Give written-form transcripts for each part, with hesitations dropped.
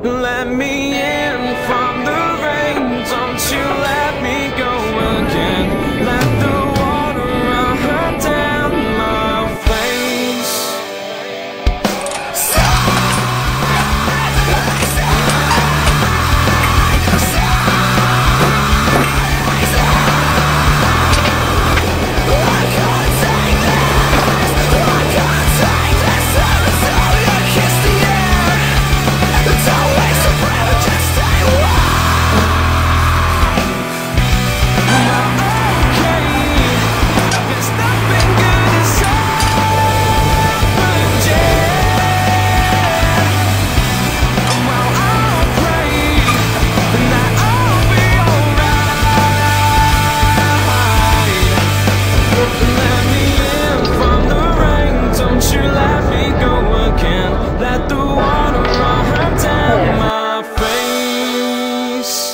Let me in from the rain, don't you let me go again. Let the water run down my face. Let the water run down my face.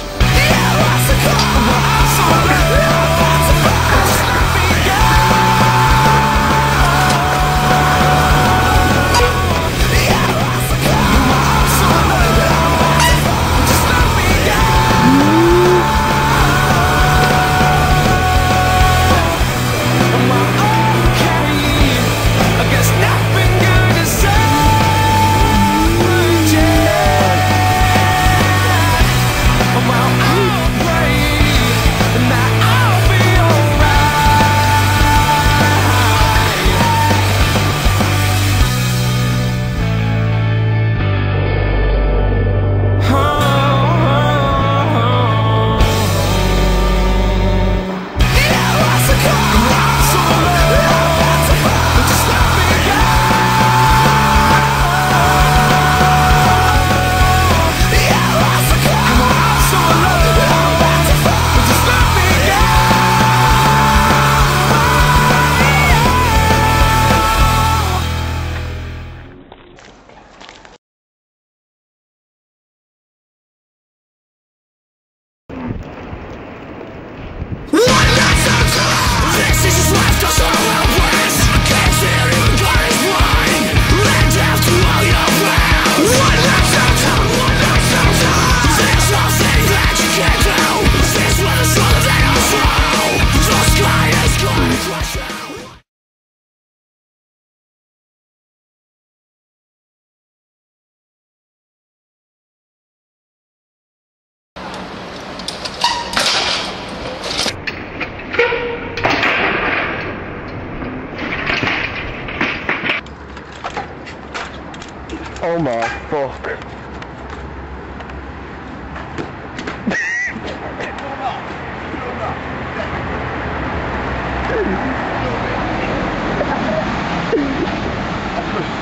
Oh my fuck.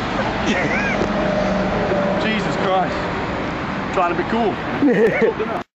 Jesus Christ. Trying to be cool.